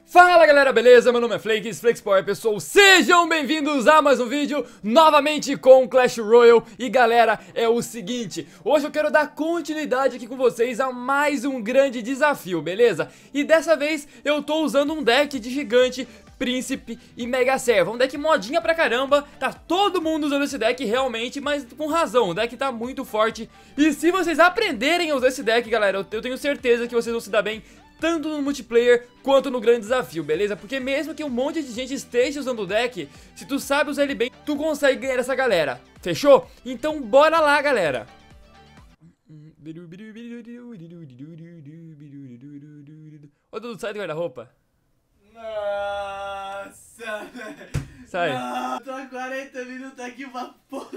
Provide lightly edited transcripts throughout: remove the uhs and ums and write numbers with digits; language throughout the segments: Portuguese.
Fala galera, beleza? Meu nome é Flakes, Power pessoal, sejam bem-vindos a mais um vídeo, novamente com Clash Royale. E galera, é o seguinte, hoje eu quero dar continuidade aqui com vocês a mais um grande desafio, beleza? E dessa vez eu tô usando um deck de gigante, príncipe e mega serva, um deck modinha pra caramba. Tá todo mundo usando esse deck realmente, mas com razão, o deck tá muito forte. E se vocês aprenderem a usar esse deck, galera, eu tenho certeza que vocês vão se dar bem tanto no multiplayer quanto no grande desafio, beleza? Porque mesmo que um monte de gente esteja usando o deck, se tu sabe usar ele bem, tu consegue ganhar essa galera, fechou? Então bora lá, galera! Ô Dudu, sai do guarda-roupa. Nossa, sai. Não, tô há 40 minutos aqui pra porra.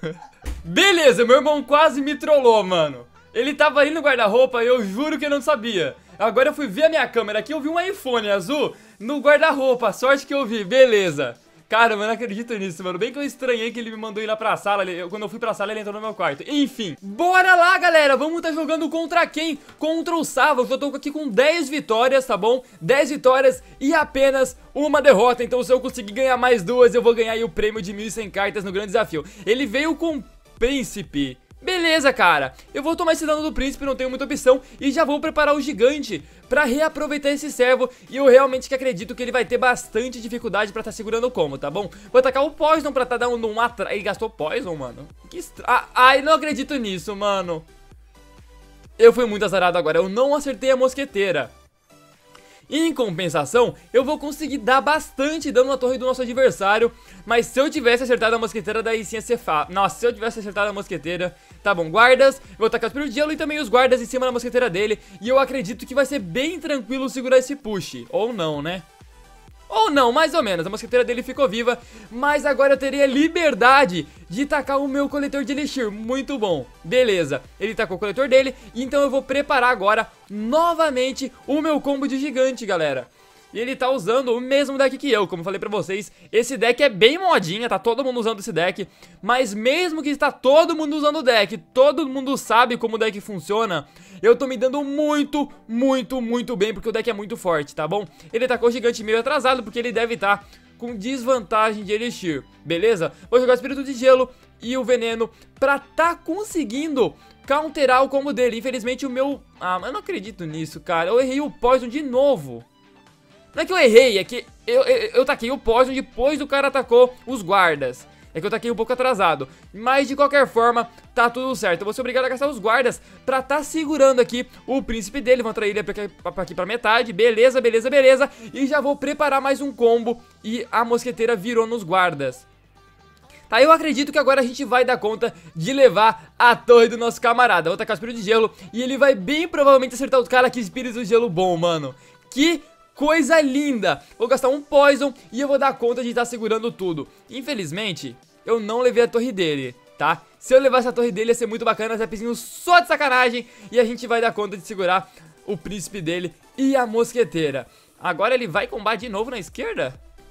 Beleza, meu irmão quase me trollou, mano. Ele tava ali no guarda-roupa e eu juro que eu não sabia. Agora eu fui ver a minha câmera aqui, eu vi um iPhone azul no guarda-roupa, sorte que eu vi, beleza. Cara, eu não acredito nisso, mano. Bem que eu estranhei que ele me mandou ir lá pra sala. Quando eu fui pra sala, ele entrou no meu quarto. Enfim, bora lá, galera. Vamos tá jogando contra quem? Contra o Sava. Eu tô aqui com 10 vitórias, tá bom? 10 vitórias e apenas uma derrota. Então se eu conseguir ganhar mais duas, eu vou ganhar aí o prêmio de 1.100 cartas no grande desafio. Ele veio com príncipe. Beleza, cara, eu vou tomar esse dano do príncipe, não tenho muita opção. E já vou preparar o gigante pra reaproveitar esse servo. E eu realmente que acredito que ele vai ter bastante dificuldade pra tá segurando o combo, tá bom? Vou atacar o Poison pra tá dando um atrás. Ele gastou Poison, mano? Que ai, não acredito nisso, mano. Eu fui muito azarado agora, eu não acertei a mosqueteira. Em compensação, eu vou conseguir dar bastante dano na torre do nosso adversário. Mas se eu tivesse acertado a mosqueteira, daí sim ia ser fácil. Nossa, se eu tivesse acertado a mosqueteira. Tá bom, guardas, eu vou tacar o espírito de gelo e também os guardas em cima da mosqueteira dele. E eu acredito que vai ser bem tranquilo segurar esse push. Ou não, né? Ou não, mais ou menos, a mosqueteira dele ficou viva. Mas agora eu teria liberdade de tacar o meu coletor de elixir. Muito bom, beleza. Ele tacou o coletor dele, então eu vou preparar agora novamente o meu combo de gigante, galera. E ele tá usando o mesmo deck que eu, como eu falei pra vocês. Esse deck é bem modinha, tá todo mundo usando esse deck. Mas mesmo que está todo mundo usando o deck, todo mundo sabe como o deck funciona, eu tô me dando muito bem, porque o deck é muito forte, tá bom? Ele tacou o gigante meio atrasado, porque ele deve estar com desvantagem de elixir, beleza? Vou jogar o espírito de gelo e o veneno pra tá conseguindo counterar o combo dele. Infelizmente o meu... Ah, mas eu não acredito nisso, cara. Eu errei o Poison de novo. Não é que eu errei, é que eu taquei o Poison depois o cara atacou os guardas. É que eu taquei um pouco atrasado. Mas de qualquer forma, tá tudo certo. Eu vou ser obrigado a gastar os guardas pra tá segurando aqui o príncipe dele. Vou atrair ele aqui pra metade. Beleza, beleza, beleza. E já vou preparar mais um combo. E a mosqueteira virou nos guardas. Tá, eu acredito que agora a gente vai dar conta de levar a torre do nosso camarada. Vou tacar o espírito de gelo e ele vai bem provavelmente acertar os caras. Que espírito de gelo bom, mano. Que coisa linda! Vou gastar um Poison e eu vou dar conta de estar segurando tudo. Infelizmente, eu não levei a torre dele, tá? Se eu levasse a torre dele ia ser muito bacana, Zapzinho só de sacanagem. E a gente vai dar conta de segurar o príncipe dele e a mosqueteira. Agora ele vai combar de novo na esquerda?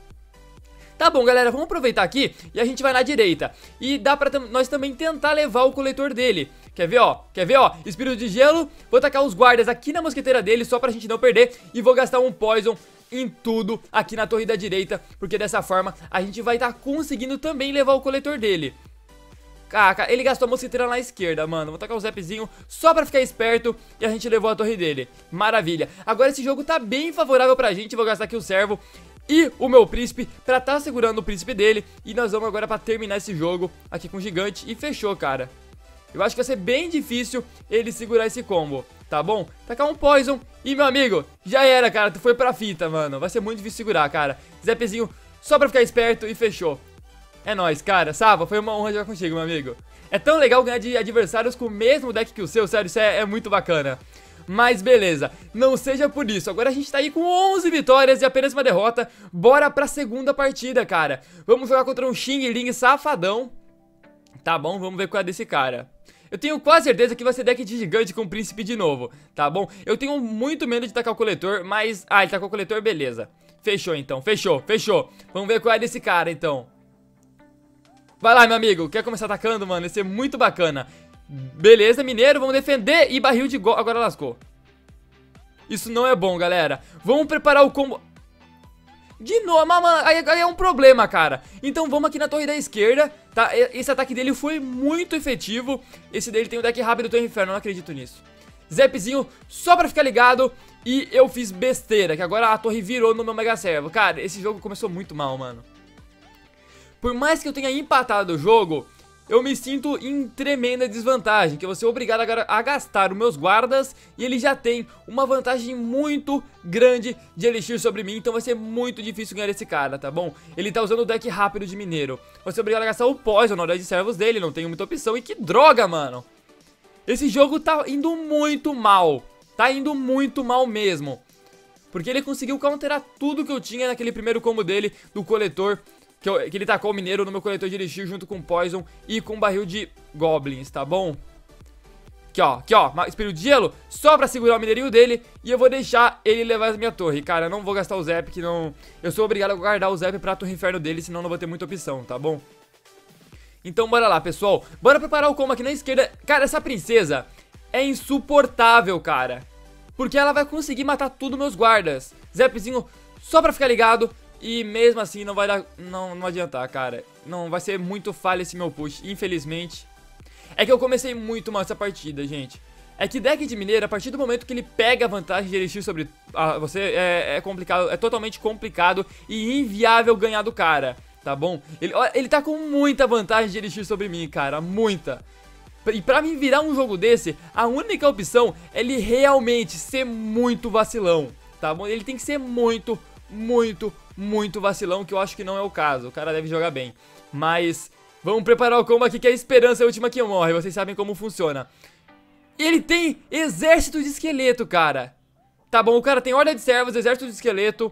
Tá bom, galera, vamos aproveitar aqui e a gente vai na direita. E dá pra nós também tentar levar o coletor dele. Quer ver, ó? Quer ver, ó? Espírito de gelo. Vou tacar os guardas aqui na mosqueteira dele só pra gente não perder. E vou gastar um Poison em tudo aqui na torre da direita, porque dessa forma a gente vai estar conseguindo também levar o coletor dele. Caraca, ele gastou a mosqueteira na esquerda, mano. Vou tacar o Zapzinho só pra ficar esperto. E a gente levou a torre dele. Maravilha. Agora esse jogo tá bem favorável pra gente. Vou gastar aqui o servo e o meu príncipe pra tá segurando o príncipe dele. E nós vamos agora pra terminar esse jogo aqui com o gigante. E fechou, cara. Eu acho que vai ser bem difícil ele segurar esse combo, tá bom? Tacar um Poison e, meu amigo, já era, cara. Tu foi pra fita, mano. Vai ser muito difícil segurar, cara. Zapzinho só pra ficar esperto e fechou. É nóis, cara. Sava, foi uma honra jogar contigo, meu amigo. É tão legal ganhar de adversários com o mesmo deck que o seu. Sério, isso é muito bacana. Mas beleza, não seja por isso. Agora a gente tá aí com 11 vitórias e apenas uma derrota. Bora pra segunda partida, cara. Vamos jogar contra um Xing Ling safadão. Tá bom, vamos ver qual é desse cara. Eu tenho quase certeza que vai ser deck de gigante com príncipe de novo, tá bom? Eu tenho muito medo de tacar o coletor, mas... Ah, ele tacou o coletor, beleza. Fechou então, fechou. Vamos ver qual é desse cara então. Vai lá, meu amigo, quer começar atacando, mano? Isso é muito bacana. Beleza, mineiro, vamos defender. E barril de gol, agora lascou. Isso não é bom, galera. Vamos preparar o combo. De novo, aí é um problema, cara. Então vamos aqui na torre da esquerda, tá? Esse ataque dele foi muito efetivo. Esse dele tem o deck rápido do Torre Inferno, não acredito nisso. Zepzinho, só pra ficar ligado. E eu fiz besteira, que agora a torre virou no meu Mega Servo. Cara, esse jogo começou muito mal, mano. Por mais que eu tenha empatado o jogo, eu me sinto em tremenda desvantagem, que eu vou ser obrigado a gastar os meus guardas e ele já tem uma vantagem muito grande de Elixir sobre mim, então vai ser muito difícil ganhar esse cara, tá bom? Ele tá usando o deck rápido de mineiro, vou ser obrigado a gastar o Poison na hora de servos dele, não tenho muita opção e que droga, mano! Esse jogo tá indo muito mal, tá indo muito mal mesmo, porque ele conseguiu counterar tudo que eu tinha naquele primeiro combo dele do coletor. Que ele tacou o mineiro no meu coletor de elixir junto com Poison e com barril de goblins, tá bom? Aqui ó, espírito de gelo, só pra segurar o mineirinho dele. E eu vou deixar ele levar a minha torre. Cara, eu não vou gastar o Zep, que não... Eu sou obrigado a guardar o Zep pra torre inferno dele, senão não vou ter muita opção, tá bom? Então bora lá, pessoal. Bora preparar o combo aqui na esquerda. Cara, essa princesa é insuportável, cara. Porque ela vai conseguir matar tudo meus guardas. Zepzinho, só pra ficar ligado. E mesmo assim não vai dar, não adiantar, cara. Não, vai ser muito falha esse meu push, infelizmente. É que eu comecei muito mal essa partida, gente. É que deck de mineiro, a partir do momento que ele pega a vantagem de elixir sobre você, é complicado, é totalmente complicado e inviável ganhar do cara, tá bom? Ele tá com muita vantagem de elixir sobre mim, cara, muita. E pra mim virar um jogo desse, a única opção é ele realmente ser muito vacilão, tá bom? Ele tem que ser muito vacilão, que eu acho que não é o caso. O cara deve jogar bem. Mas vamos preparar o combo aqui, que a esperança é a última que morre. Vocês sabem como funciona. Ele tem exército de esqueleto, cara. Tá bom, o cara tem horda de servos, exército de esqueleto.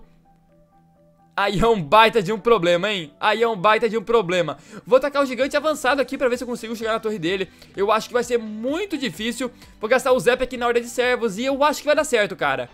Aí é um baita de um problema, hein? Aí é um baita de um problema. Vou tacar o gigante avançado aqui pra ver se eu consigo chegar na torre dele. Eu acho que vai ser muito difícil. Vou gastar o Zep aqui na horda de servos e eu acho que vai dar certo, cara.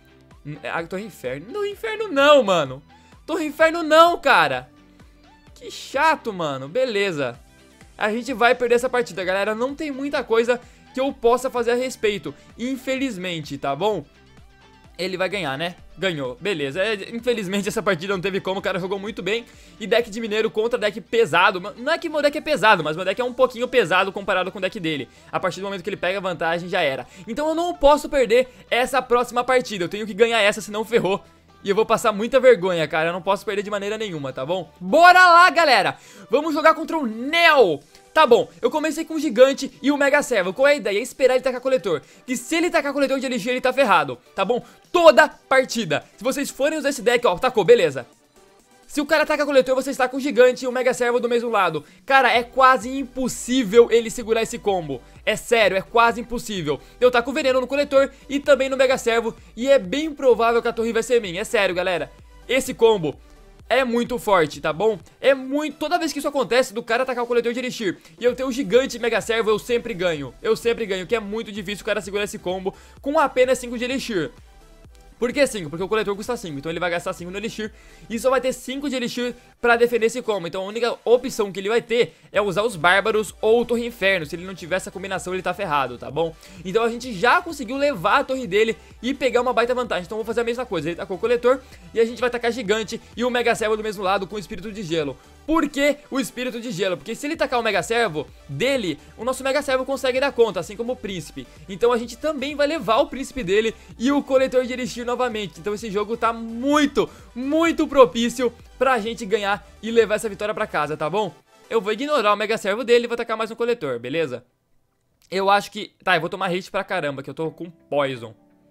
A Torre Inferno. No Inferno não, mano. Torre Inferno não, cara. Que chato, mano. Beleza. A gente vai perder essa partida, galera. Não tem muita coisa que eu possa fazer a respeito, infelizmente, tá bom? Ele vai ganhar, né? Ganhou, beleza. Infelizmente essa partida não teve como, o cara jogou muito bem. E deck de mineiro contra deck pesado. Não é que meu deck é pesado, mas meu deck é um pouquinho pesado comparado com o deck dele. A partir do momento que ele pega vantagem, já era. Então eu não posso perder essa próxima partida. Eu tenho que ganhar essa, senão ferrou. E eu vou passar muita vergonha, cara. Eu não posso perder de maneira nenhuma, tá bom? Bora lá, galera! Vamos jogar contra o Neo! Tá bom, eu comecei com o gigante e o mega servo. Qual é a ideia? É esperar ele tacar coletor. Que se ele tacar coletor de elixir, ele tá ferrado, tá bom? Toda partida. Se vocês forem usar esse deck, ó, tacou, beleza. Se o cara taca coletor, você está com o gigante e o mega servo do mesmo lado. Cara, é quase impossível ele segurar esse combo. É sério, é quase impossível. Eu taco veneno no coletor e também no mega servo. E é bem provável que a torre vai ser minha. É sério, galera. Esse combo é muito forte, tá bom? É muito... Toda vez que isso acontece, do cara atacar o coletor de elixir e eu ter o gigante e mega servo, eu sempre ganho. Eu sempre ganho, que é muito difícil o cara segurar esse combo com apenas 5 de elixir. Por que 5? Porque o coletor custa 5, então ele vai gastar 5 no elixir e só vai ter 5 de elixir pra defender esse combo. Então a única opção que ele vai ter é usar os bárbaros ou o Torre Inferno. Se ele não tiver essa combinação, ele tá ferrado, tá bom? Então a gente já conseguiu levar a torre dele e pegar uma baita vantagem. Então vamos fazer a mesma coisa, ele tacou o coletor e a gente vai tacar gigante e o mega servo do mesmo lado com o espírito de gelo. Por que o espírito de gelo? Porque se ele tacar o mega servo dele, o nosso mega servo consegue dar conta, assim como o príncipe. Então a gente também vai levar o príncipe dele e o coletor de elixir novamente. Então esse jogo tá muito propício pra gente ganhar e levar essa vitória pra casa, tá bom? Eu vou ignorar o mega servo dele e vou tacar mais um coletor, beleza? Eu acho que... Tá, eu vou tomar hate pra caramba, que eu tô com poison.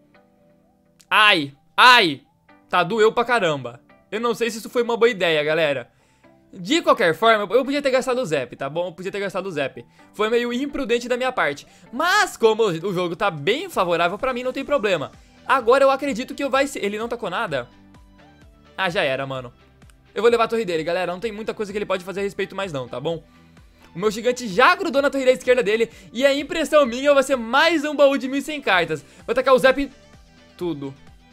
Ai! Tá, doeu pra caramba. Eu não sei se isso foi uma boa ideia, galera. De qualquer forma, eu podia ter gastado o Zep, tá bom? Eu podia ter gastado o Zep. Foi meio imprudente da minha parte. Mas como o jogo tá bem favorável pra mim, não tem problema. Agora eu acredito que vai ser... Ele não tacou nada? Ah, já era, mano. Eu vou levar a torre dele, galera. Não tem muita coisa que ele pode fazer a respeito mais não, tá bom? O meu gigante já grudou na torre da esquerda dele. E a impressão minha vai ser mais um baú de 1100 cartas. Vou tacar o Zep em tudo.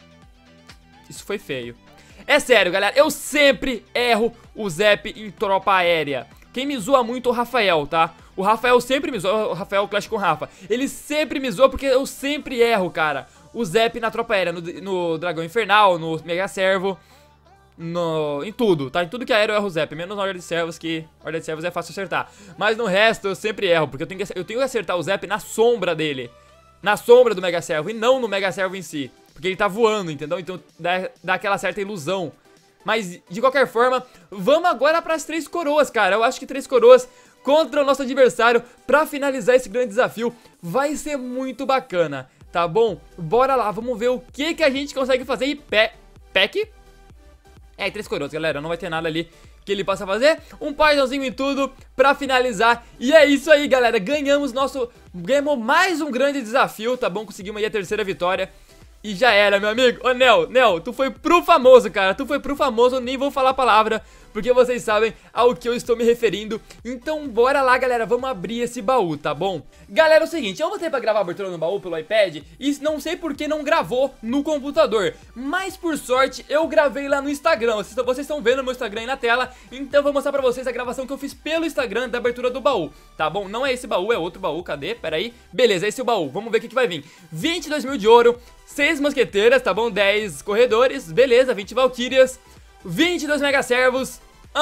Isso foi feio. É sério, galera, eu sempre erro o Zep em tropa aérea. Quem me zoa muito é o Rafael, tá? O Rafael sempre me zoa, o Rafael Clash com Rafa. Ele sempre me zoa porque eu sempre erro, cara, o Zep na tropa aérea, no Dragão Infernal, no Mega Servo. em tudo, tá? Em tudo que é aéreo eu erro o Zap, menos na Horda de Servos, que Horda de Servos é fácil acertar. Mas no resto eu sempre erro, porque eu tenho que acertar o Zap na sombra dele. Na sombra do Mega Servo e não no Mega Servo em si. Porque ele tá voando, entendeu? Então dá aquela certa ilusão. Mas, de qualquer forma, vamos agora pras 3 coroas, cara. Eu acho que 3 coroas contra o nosso adversário pra finalizar esse grande desafio vai ser muito bacana, tá bom? Bora lá, vamos ver o que a gente consegue fazer. E pack? É, 3 coroas, galera, não vai ter nada ali que ele possa fazer. Um paizãozinho em tudo pra finalizar. E é isso aí, galera, ganhamos mais um grande desafio, tá bom? Conseguimos aí a 3ª vitória. E já era, meu amigo. Ô, Nel, tu foi pro famoso, cara. Tu foi pro famoso, nem vou falar a palavra, porque vocês sabem ao que eu estou me referindo. Então bora lá, galera, vamos abrir esse baú, tá bom? Galera, é o seguinte, eu voltei pra gravar a abertura no baú pelo iPad e não sei por que não gravou no computador. Mas por sorte, eu gravei lá no Instagram. Vocês estão vendo o meu Instagram aí na tela, então eu vou mostrar pra vocês a gravação que eu fiz pelo Instagram da abertura do baú, tá bom? Não é esse baú, é outro baú, cadê? Pera aí. Beleza, esse é o baú, vamos ver o que vai vir. 22 mil de ouro, 6 mosqueteiras, tá bom? 10 corredores, beleza, 20 valquírias, 22 mega servos,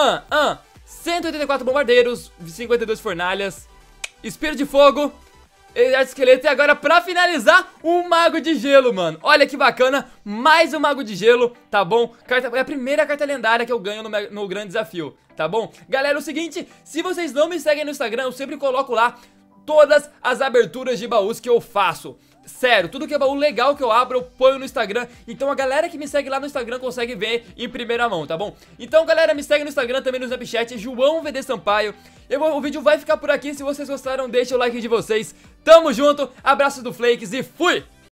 184 bombardeiros, 52 fornalhas, espírito de fogo, exército esqueleto. E agora pra finalizar, um mago de gelo, mano. Olha que bacana, mais um mago de gelo, tá bom? É a primeira carta lendária que eu ganho no grande desafio, tá bom? Galera, é o seguinte, se vocês não me seguem no Instagram, eu sempre coloco lá todas as aberturas de baús que eu faço. Sério, tudo que é baú legal que eu abro, eu ponho no Instagram. Então a galera que me segue lá no Instagram consegue ver em primeira mão, tá bom? Então, galera, me segue no Instagram, também no Snapchat, João VD Sampaio. O vídeo vai ficar por aqui. Se vocês gostaram, deixa o like de vocês. Tamo junto, abraço do Flakes e fui!